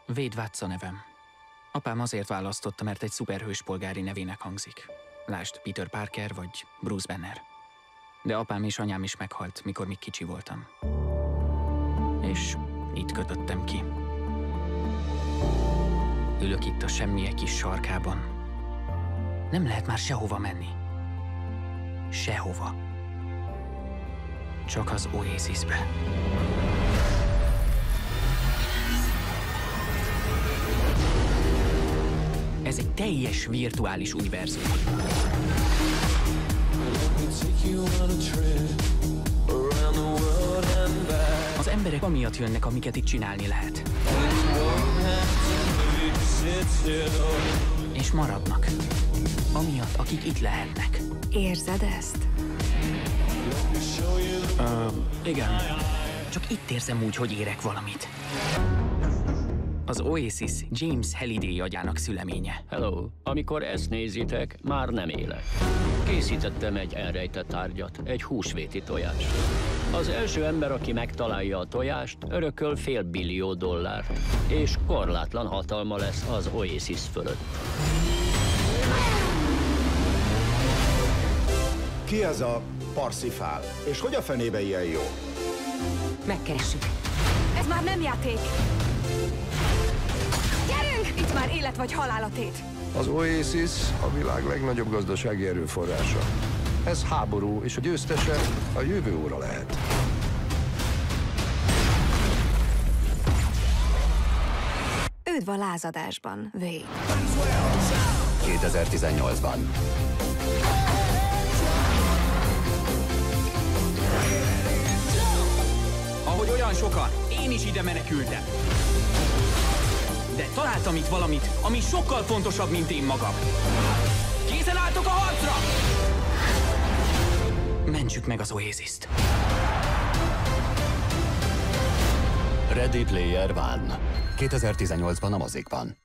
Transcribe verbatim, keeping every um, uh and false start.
Wade Watts a nevem. Apám azért választotta, mert egy szuperhős polgári nevének hangzik. Lásd, Peter Parker vagy Bruce Banner. De apám és anyám is meghalt, mikor még kicsi voltam. És itt kötöttem ki. Ülök itt a semmiek kis sarkában. Nem lehet már sehova menni. Sehova. Csak az Oasisbe. Ez egy teljes virtuális univerzum. Az emberek amiatt jönnek, amiket itt csinálni lehet. És maradnak. Amiatt, akik itt lehetnek. Érzed ezt? Uh, igen. Csak itt érzem úgy, hogy érek valamit. Az Oasis James Halliday agyának szüleménye. Hello. Amikor ezt nézitek, már nem élek. Készítettem egy elrejtett tárgyat, egy húsvéti tojást. Az első ember, aki megtalálja a tojást, örököl fél billió dollárt, és korlátlan hatalma lesz az Oasis fölött. Ki ez a Parsifal? És hogy a fenébe ilyen jó? Megkeressük. Ez már nem játék! Gyerünk! Itt már élet vagy halál a tét. Az Oasis a világ legnagyobb gazdasági erőforrása. Ez háború, és a győztese a jövő óra lehet. Üdv a lázadásban, Wade. kétezer-tizennyolcban. Ahogy olyan sokan, én is ide menekültem. De találtam itt valamit, ami sokkal fontosabb, mint én magam. Készen álltok a harcra! Mentsük meg az Oasist. Ready Player One. kétezer-tizennyolcban a mozikban.